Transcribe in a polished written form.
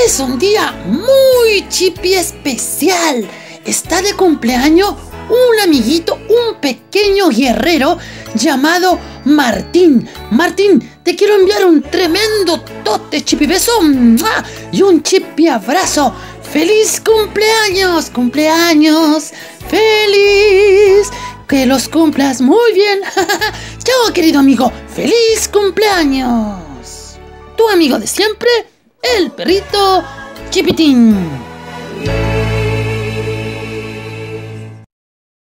Es un día muy chipi especial. Está de cumpleaños un amiguito, un pequeño guerrero llamado Martín. Martín, te quiero enviar un tremendo tote chipi beso y un chipi abrazo. ¡Feliz cumpleaños! ¡Cumpleaños! ¡Feliz! ¡Que los cumplas muy bien! ¡Chao, querido amigo! ¡Feliz cumpleaños! Tu amigo de siempre, el perrito Chipitín.